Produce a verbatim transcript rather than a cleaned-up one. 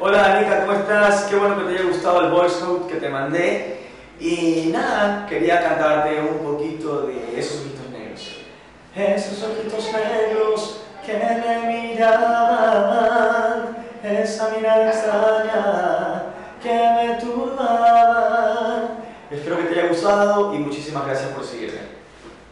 Hola Anita, ¿cómo estás? Qué bueno que te haya gustado el voice note que te mandé. Y nada, quería cantarte un poquito de esos ojitos negros. Esos ojitos negros que me miraban, esa mirada extraña que me turbaban. Espero que te haya gustado y muchísimas gracias por seguirme.